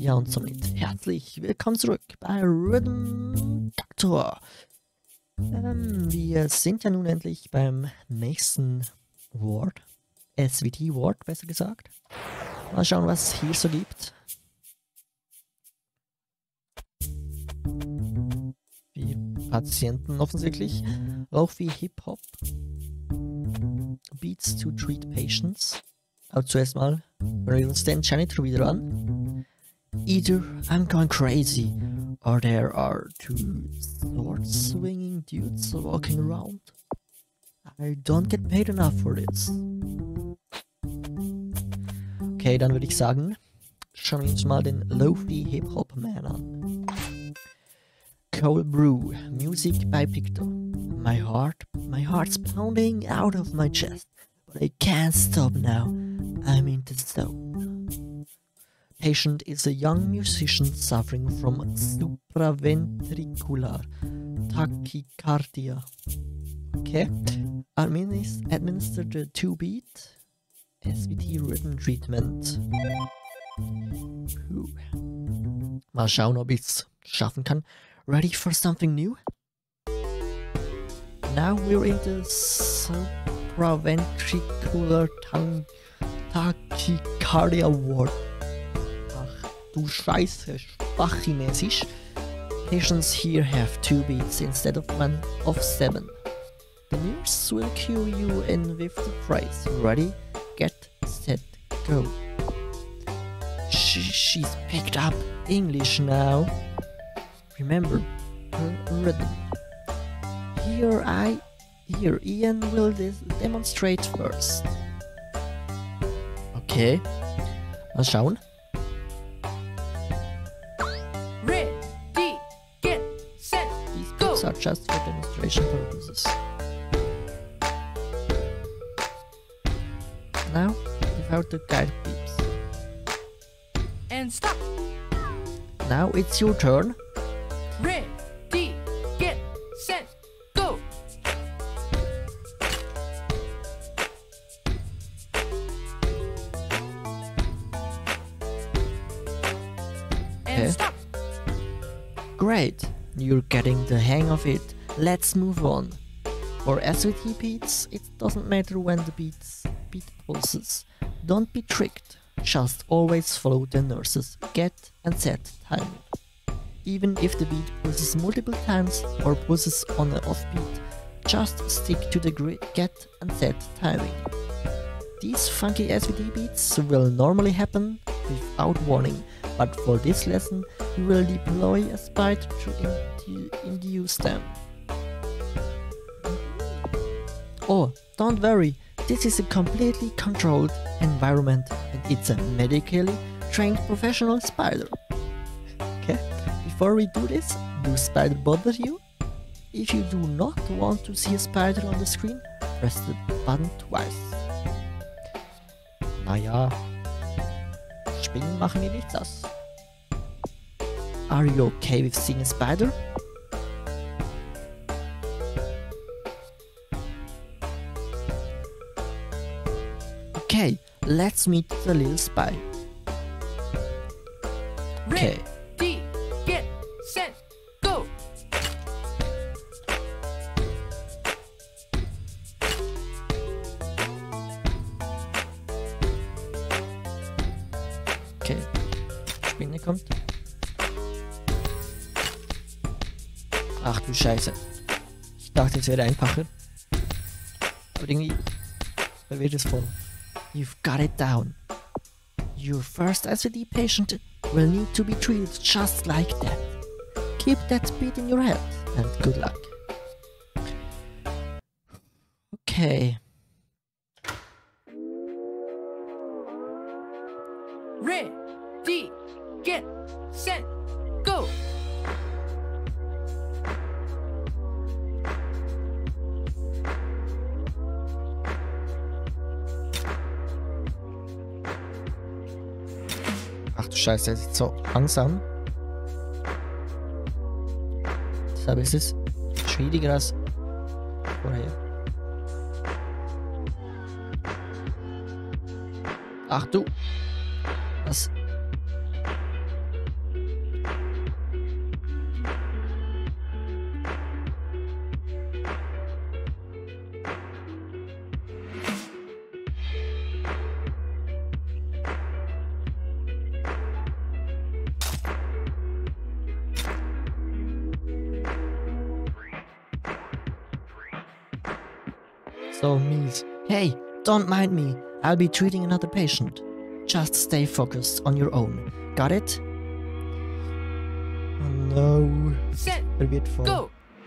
Ja, und somit herzlich willkommen zurück bei Rhythm Doctor. Wir sind ja nun endlich beim nächsten Ward. SVT Ward, besser gesagt. Mal schauen, was es hier so gibt. Wie Patienten offensichtlich. Auch wie Hip-Hop. Beats to treat patients. Aber zuerst mal hören wir uns den Janitor wieder an. Either I'm going crazy, or there are two sword-swinging dudes walking around. I don't get paid enough for this. Okay, dann würde ich sagen, schauen wir uns mal den Lo-Fi Hip-Hop Man an. Cold Brew, Music by Picto. My heart's pounding out of my chest, but I can't stop now. I'm in the zone. Patient is a young musician suffering from supraventricular tachycardia. Okay, administer the 2-beat SVT Rhythm Treatment. Puh. Mal schauen, ob ich es schaffen kann. Ready for something new? Now we're in the supraventricular tachycardia ward. Du Scheiße, Sprachchinesisch. Patients here have 2 beats instead of 7. The nurse will cue you in with the phrase. Ready, get, set, go. She's picked up English now. Remember her rhythm. Here Ian will demonstrate first. Okay, mal schauen. Are just for demonstration purposes. Now, without the guide beeps. And stop! Now it's your turn. Ready, get, set, go! And stop! Great! You're getting the hang of it. Let's move on. For SVT beats, it doesn't matter when the beat pulses. Don't be tricked. Just always follow the nurse's get and set timing. Even if the beat pulses multiple times or pulses on an off beat, just stick to the get and set timing. These funky SVT beats will normally happen without warning, but for this lesson we will deploy a spider to induce them. Oh, don't worry, this is a completely controlled environment and it's a medically trained professional spider. Okay, before we do this, do spider bother you? If you do not want to see a spider on the screen, press the button twice. Naja, Spinnen machen mir nichts aus. Are you okay with seeing a spider? Okay, let's meet the little spy. Okay. Ready, get, set, go! Okay, Spinne kommt. Ach du Scheiße. Ich dachte, es wäre einfacher. Aber irgendwie verwirrt es voll. You've got it down. Your first SVT patient will need to be treated just like that. Keep that beat in your head and good luck. Okay. Ready, get, set, go! Ach du Scheiße, er ist so langsam. Deshalb ist es schwieriger als vorher. Ach du. Was? So mies. Hey, don't mind me. I'll be treating another patient. Just stay focused on your own. Got it? Oh no. Set, Wird voll. go.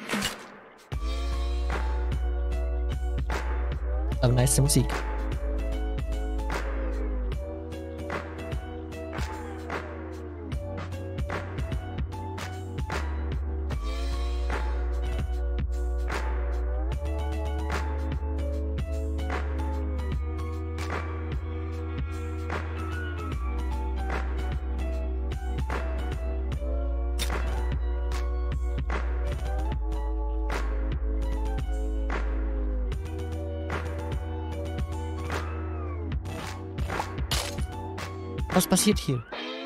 Aber nice Musik. Was passiert hier?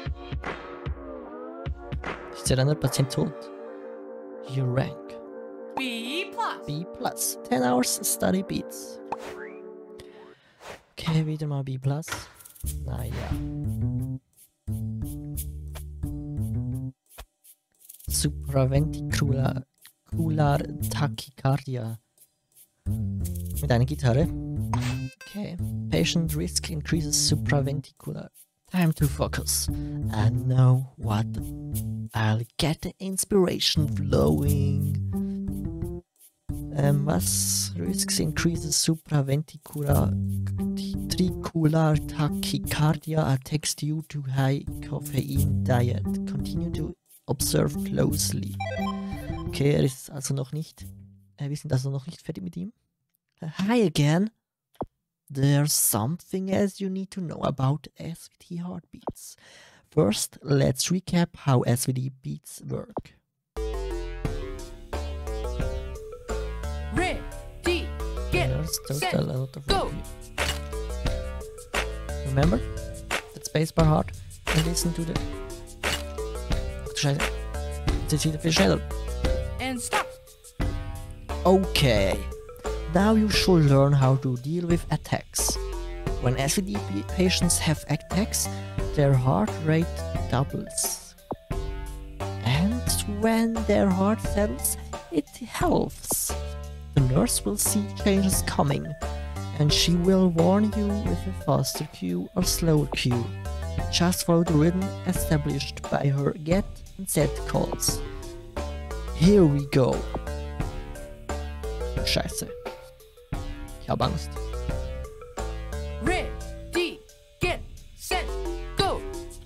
Ist der andere Patient tot? Your rank. B plus. B+. 10 hours study beats. Okay, wieder mal B+. Naja. Supraventricular Tachycardia. Mit einer Gitarre. Okay. Patient risk increases supraventricular. Time to focus. I know what. I'll get the inspiration flowing. Was? Risks increases supraventricular tachycardia attacks due to high caffeine diet. Continue to observe closely. Okay, er ist also noch nicht. Wir sind also noch nicht fertig mit ihm. Hi again. There's something else you need to know about SVT heartbeats. First, let's recap how SVT beats work. Ready, get, There's set, a lot of go. Remember that spacebar hard and listen to the. Ach du Scheiße. Jetzt ist wieder viel schneller. And stop. Okay. Now you should learn how to deal with attacks. When SVT patients have attacks, their heart rate doubles. And when their heart settles, it helps. The nurse will see changes coming, and she will warn you with a faster cue or slower cue. Just follow the rhythm established by her get and set calls. Here we go. Scheiße. Ich hab Angst. Ready, get, set, go.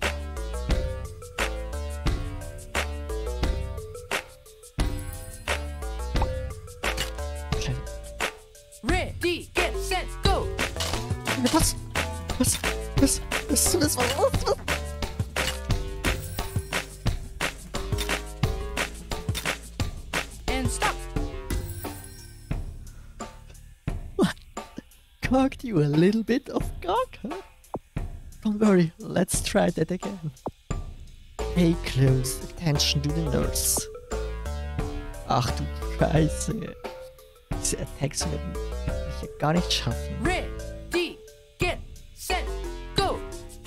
Scheiße. Ready, get, set, go. Was? And stop. Cocked you a little bit off guard, huh? Don't worry, let's try that again. Pay close attention to the nurse. Ach du Scheiße. Diese Attacks werden mich ja gar nicht schaffen. Ready, get, set, go.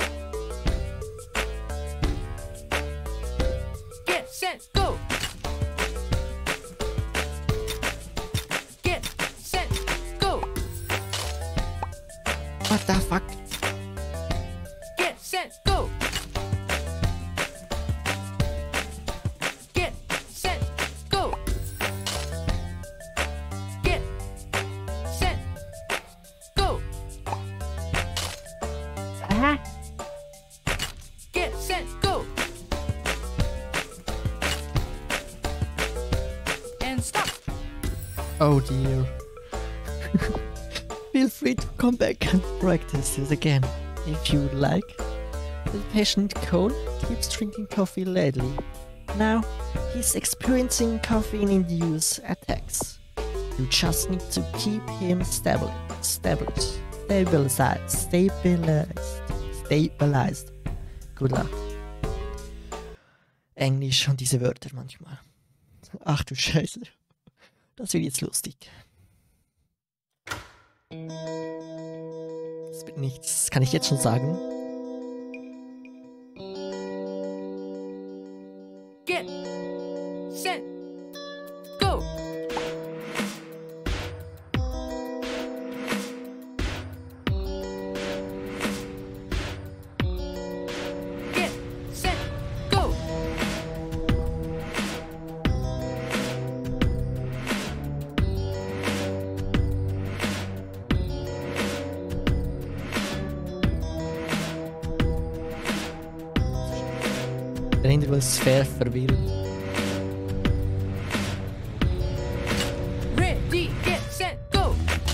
Get, set, go. Get, set, go. What the fuck? Get, set, go. Get, set, go. Get, set, go. Get, set, go. And stop. Oh dear. Feel free to come back and practice this again if you would like. The patient Cole keeps drinking coffee lately. Now he's experiencing caffeine-induced attacks. You just need to keep him stabilized. Good luck. Englisch und diese Wörter manchmal. Ach du Scheiße. Das wird jetzt lustig. Das wird nichts, das kann ich jetzt schon sagen. Get, set, go. Der Hintergrund ist sehr verwirrend. Ready, get, set, go.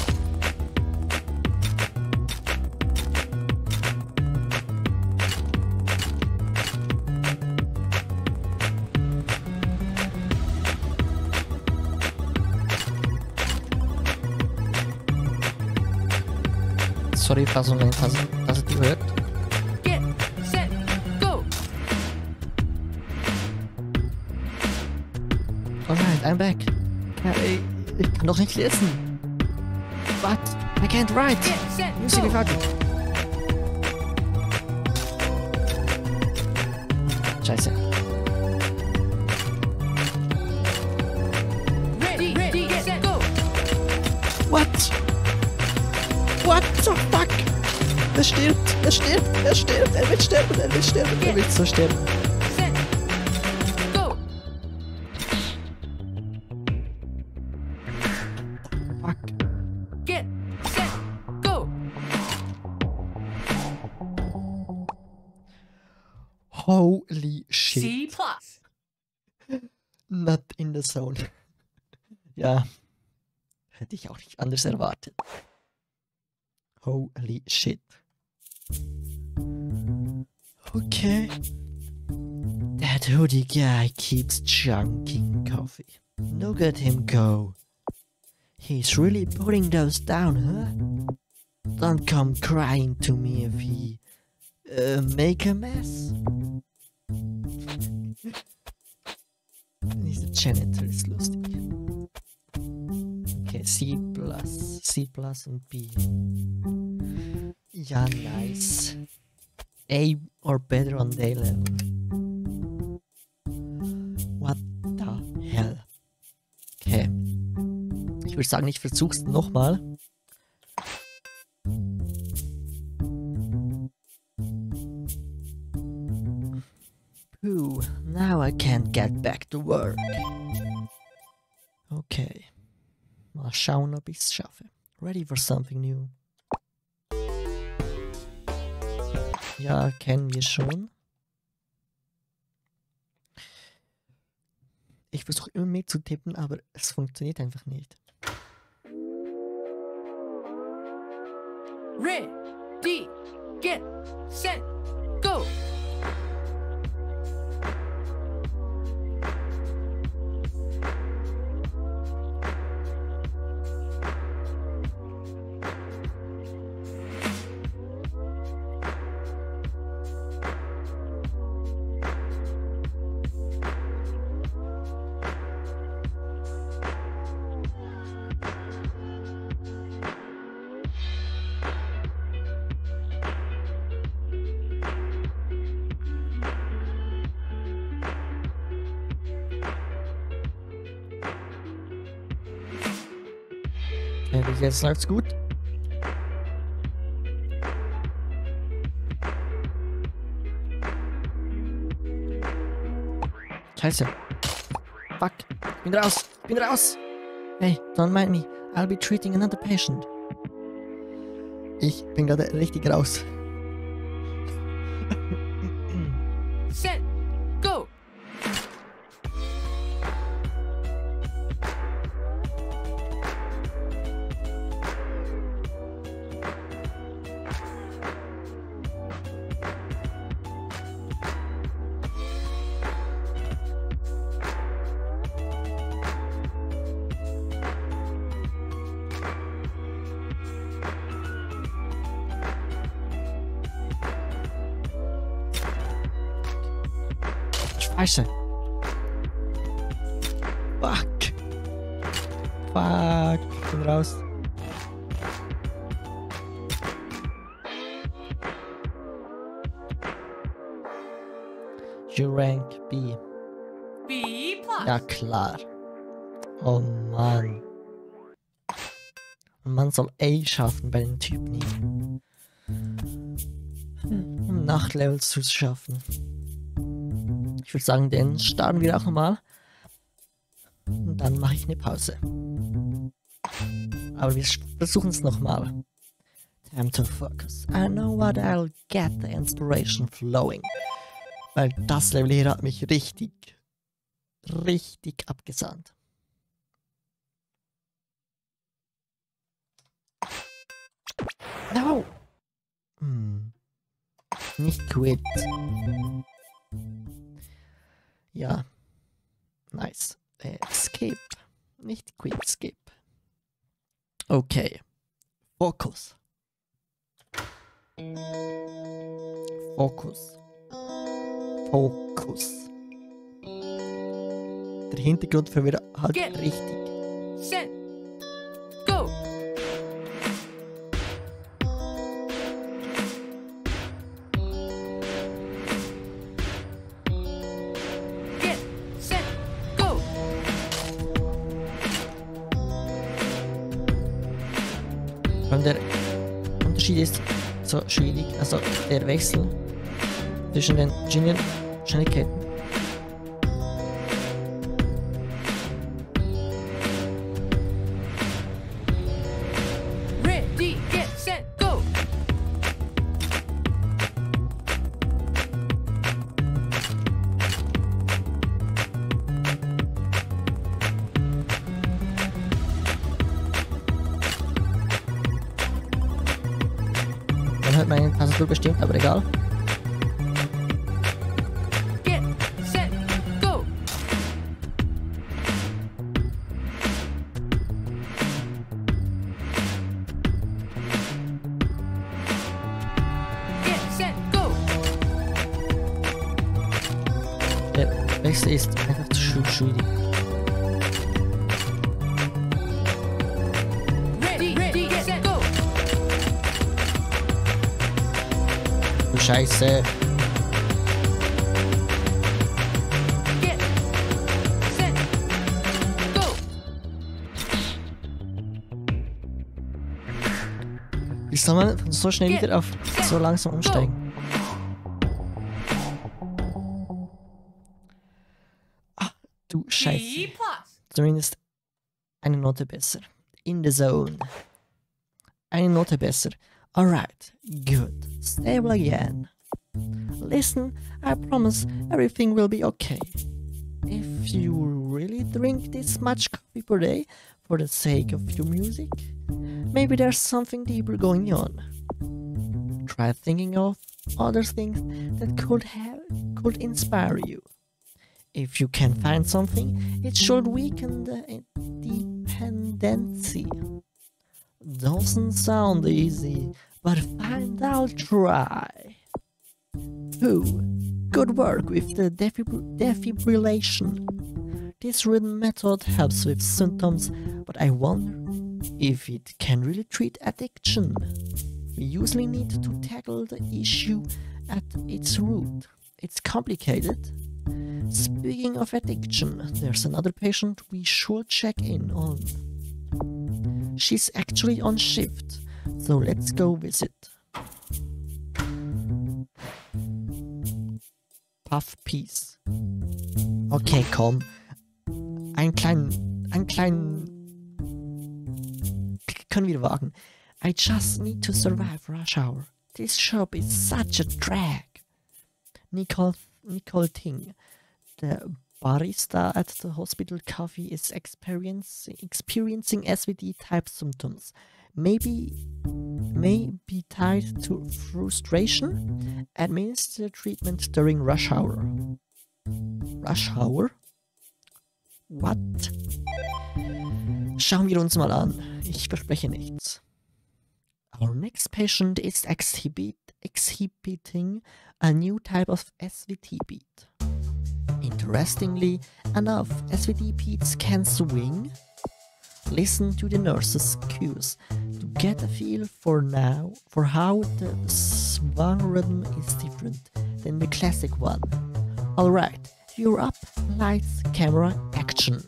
Sorry, falls man meine Tastatur hört. Get, set, go. Alright, I'm back. Ich kann doch nicht lesen. What? I can't write. Get, set, Musik go. fertig. Scheiße. Ready, get, set, go. What? What the fuck? Er stirbt, er wird so sterben. Set, go. Fuck. Get, set, go. Holy shit. C plus. Not in the zone. Ja. Hätte ich auch nicht anders erwartet. Holy shit. Okay. That hoodie guy keeps chunking coffee. Look at him go. He's really putting those down, huh? Don't come crying to me if he make a mess. Dieser Janitor ist lustig. Okay, C+, C+ und B. Ja, nice. A or better on day level. What the hell? Okay. Ich würde sagen, ich versuch's nochmal. Phew, now I can't get back to work. Okay. Mal schauen, ob ich's schaffe. Ready for something new. Ja, kennen wir schon. Ich versuche immer mitzutippen, aber es funktioniert einfach nicht. Ready, get, set, go. Bis jetzt läuft's gut. Scheiße. Fuck. Ich bin raus. Hey, don't mind me. I'll be treating another patient. Ich bin gerade richtig raus. Set, go. Scheiße. Fuck. Ich bin raus. You rank B. B plus. Ja, klar. Oh Mann. Man soll A schaffen bei den Typen hier. Um Nachtlevels zu schaffen. Ich würde sagen, den starten wir auch nochmal. Und dann mache ich eine Pause. Aber wir versuchen es nochmal. Time to focus. I know what I'll get the inspiration flowing. Weil das Level hier hat mich richtig abgesahnt. No! Nicht quit. Ja. Nice. Escape. Nicht quit, skip. Okay. Fokus. Fokus. Fokus. Der Hintergrund verwirrt halt Get. richtig. Set. Go. Get. Set. Go. Und der Unterschied ist so schwierig, also der Wechsel zwischen den verschiedenen Schnelligkeiten. Ready. Get. Set. Go. Man hört meine Tastatur bestimmt, aber egal. Get. Set. Go. Get. Set. Go. Der Wechsel ist einfach zu schwierig. Ready. Ready. Get. Set. Go. Du Scheiße. Get. Set. Go. Wie soll man so schnell wieder auf so langsam umsteigen? Ah, du B Scheiße. plus. Zumindest eine Note besser. In the zone. Eine Note besser. Alright, good. Stable again. Listen, I promise everything will be okay. If you really drink this much coffee per day for the sake of your music, maybe there's something deeper going on. Try thinking of other things that could inspire you. If you can find something, it should weaken the dependency. Doesn't sound easy, but fine, I'll try. Ooh, good work with the defibrillation. This rhythm method helps with symptoms, but I wonder if it can really treat addiction. We usually need to tackle the issue at its root. It's complicated. Speaking of addiction, there's another patient we should check in on. She's actually on shift, so let's go visit. Puff Peace. Okay, komm. Einen kleinen können wir wagen. I just need to survive rush hour. This shop is such a drag. Nicole Ting, the barista at the hospital coffee, is experiencing SVT-type symptoms. May be tied to frustration. Administer treatment during rush hour. Rush hour? What? Schauen wir uns mal an. Ich verspreche nichts. Our next patient is exhibiting a new type of SVT beat. Interestingly enough, SVT beats can swing. Listen to the nurse's cues to get a feel for how the swung rhythm is different than the classic one. Alright, you're up. Lights, camera, action.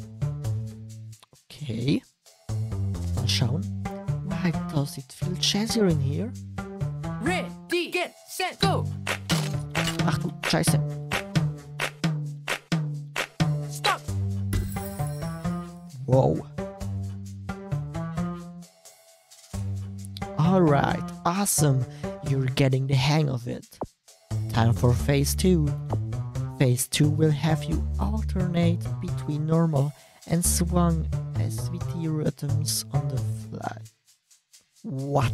Okay. Mal schauen. Why does it feel jazzier in here? Ready, get, set, go. Ach du Scheiße. Stop. Wow. Alright, awesome. You're getting the hang of it. Time for phase 2. Phase 2 will have you alternate between normal and swung SVT rhythms on the fly. What?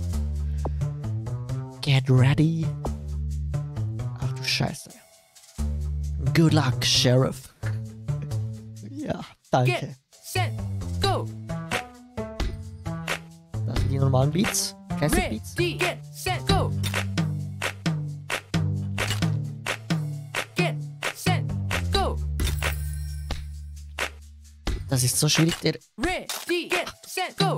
Get ready. Ach du Scheiße. Good luck, Sheriff. Ja, danke. Get set, go. Das sind die normalen Beats. Classic Beats. Ready, get set, go. Get set, go. Das ist so schwierig, der... Ready, get set, go.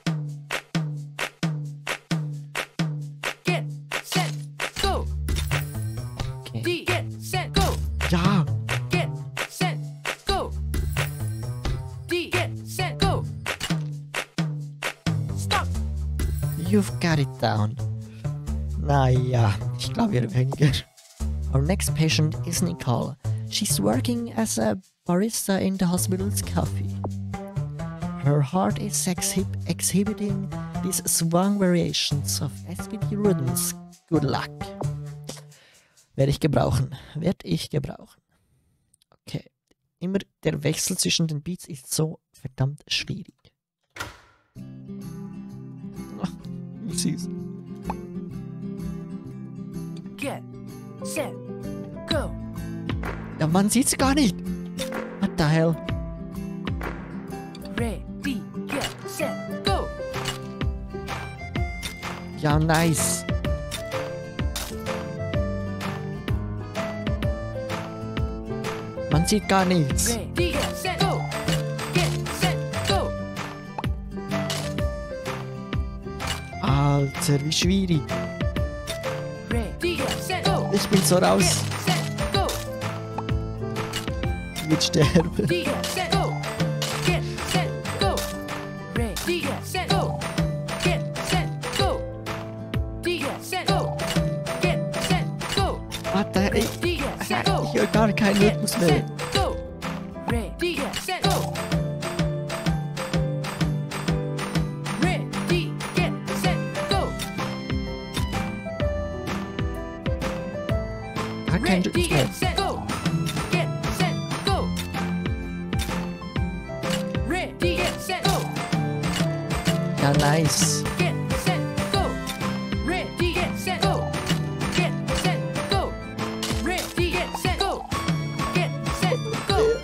Get set, go. Okay. D, get set, go. Ja, Get set, go. D, get set, go. Stop. you've got it down. Naja, ich glaube eher weniger. Our next patient is Nicole. She's working as a barista in the hospital's coffee. Her heart is exhibiting these swung variations of SVT rhythms. Good luck. Werde ich gebrauchen. Okay. Immer der Wechsel zwischen den Beats ist so verdammt schwierig. Ach, wie süß. Get set, go. Ja, man sieht's gar nicht. What the hell? Ready, get set, go. Ja, nice. Man sieht gar nichts. Ready, get set, go. Get set, go. Alter, wie schwierig. Ready, get set, go. Ich bin so Get raus. set, go. Ich will sterben. Ready, get set, go. Get set, go. Ready, get set, go. Get set, go. Ready, get set, go. Get set, go. Warte, Ready, get set, go. ich höre gar keinen Get Rhythmus mehr. set, go. Ready, get set, go. Ready, get set, go. Gar keinen Ready, Rhythmus mehr. get set, go. Get set, go. Ready, get set, go. Ja, nice. Get set, go. Ready, get set, go. Get set, go. Ready, get set, go. Get set, go.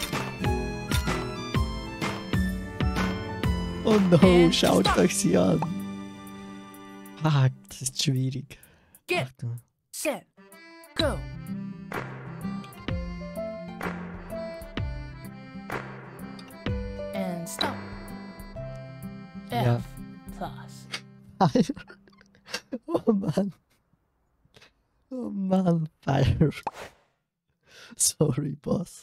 Oh no, And schaut stop. euch sie an. Ah, das ist schwierig. Get Achtung. set, go. And stop. Ja. F plus. Oh Mann. Oh Mann, Fire. Sorry, Boss.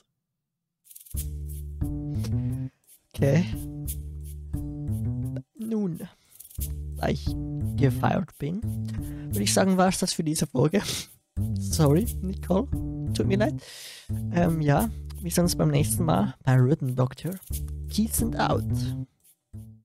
Okay. Nun, da ich gefeiert bin, würde ich sagen, war es das für diese Folge. Sorry, Nicole. Tut mir leid. Ja, wir sehen uns beim nächsten Mal bei Rhythm Doctor. Peace and out.